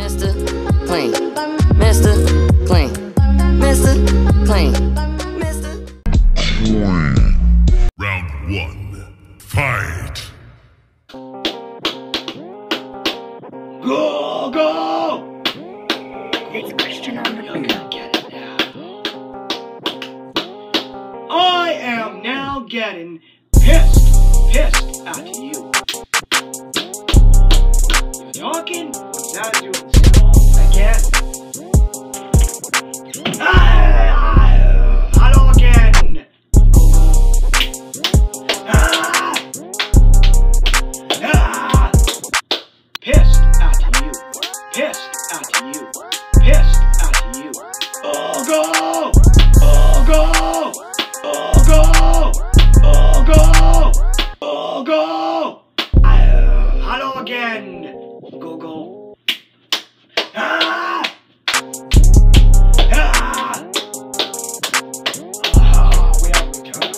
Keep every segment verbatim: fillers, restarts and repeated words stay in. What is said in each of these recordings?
Mister Clean, Mister Clean, Mister Clean, Mister Clean. Round one, fight! Go, go! It's Christian on the You're gonna get it now. I am now getting pissed, pissed at you. You're talking, now doing so again. Ah, hello again. Ah, ah, pissed at you, pissed at you, pissed at you. Oh go, oh go, oh go, oh go, oh go. Ah, hello again. Go go. Ah! Ah! Ah, we have returned.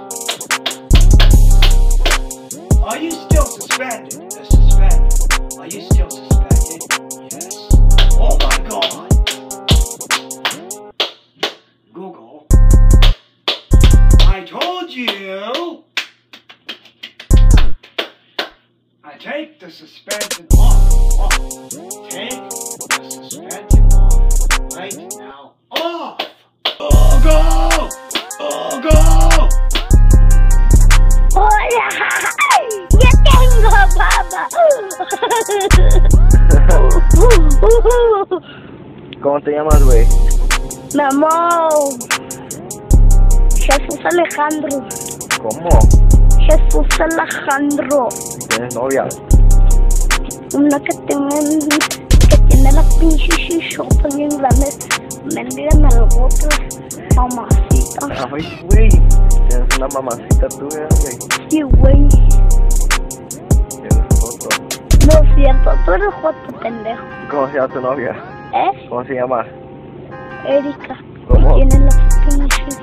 Are you still suspended? Uh, suspended. Are you still suspended? Yes. Oh my god. Google. I told you. I take the suspension off. off. Take the suspension off right now. Off! Oh, go! Oh, go! ¡Hola! ¡Ya tengo, papá! ¿Cómo te llamas, güey? Me llamo Jesús Alejandro. ¿Cómo? Jesús Alejandro. ¿Tienes novia? Una que tiene, que tiene la pinche shishota bien grande. Mendiga en el bote, mamacita. Ay, güey. Tienes una mamacita tuya, güey. Sí, güey. Tienes foto. No es cierto, tú eres joto, pendejo. ¿Cómo se llama tu novia? ¿Eh? ¿Cómo se llama? Erika. ¿Cómo? Tiene las pinches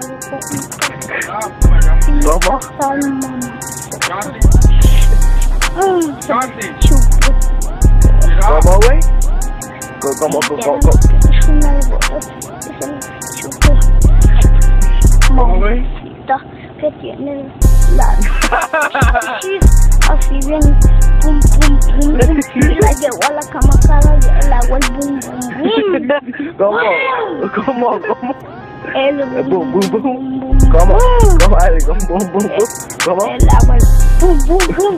quemadas. ¿Cómo? ¿Cómo, güey? ¿Cómo, cómo, cómo, cómo? Es una de ¿Cómo, güey? mamacita que tiene la así bien pum pum pum pum y la llevó a la cama cada día el agua el bum bum bum. ¿Cómo? ¿Cómo? ¿Cómo? El Bum, bum, bum. bum ¿Cómo? bum. ¿Cómo? Bum, bum, bum. ¿Cómo? El agua el bum bum bum.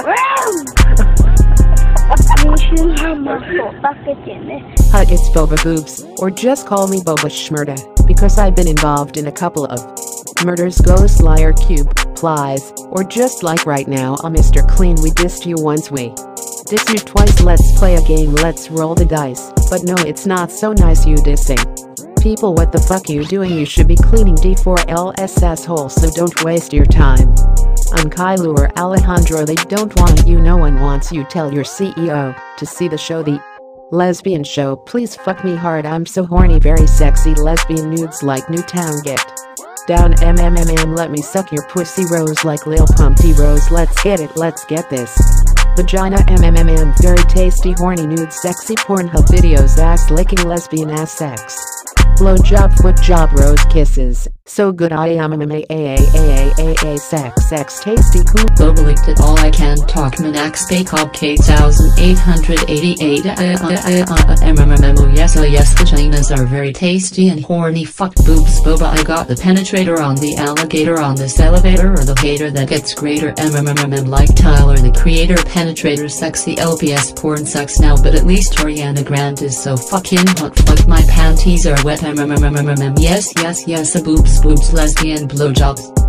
Pinche mamazota que tiene. Hi, it's Boba Boobs, or just call me Boba Shmurda, because I've been involved in a couple of murders, ghost, liar, cube, plies, or just like right now on Mister Clean. We dissed you once, we dissed you twice. Let's play a game, let's roll the dice. But no, it's not so nice you dissing people. What the fuck you doing? You should be cleaning D four L S asshole, so don't waste your time. I'm Kylo or Alejandro. They don't want you, no one wants you. Tell your C E O to see the show, The Lesbian Show. Please fuck me hard, I'm so horny. Very sexy lesbian nudes like Newtown. Get down, mmm, let me suck your pussy rose like Lil Pumpty Rose. Let's get it, let's get this vagina, mmm, very tasty horny nude sexy Pornhub videos, ass licking lesbian ass sex, blow job, foot job, rose kisses, so good. I am a a a a a a sex sex tasty cool. Globally at all I can talk Minax Bacob K one thousand eight hundred eighty-eight uh, uh, uh, uh, uh, yes oh yes vaginas are very tasty and horny. Fuck boobs boba. I got the penetrator on the alligator on this elevator, or the hater that gets greater. Mmm like Tyler the creator. Penetrator sexy L P S porn sucks now, but at least Ariana Grande is so fucking hot. Fuck my panties are wet. Mmm yes yes yes a boobs boobs lesbian blowjobs.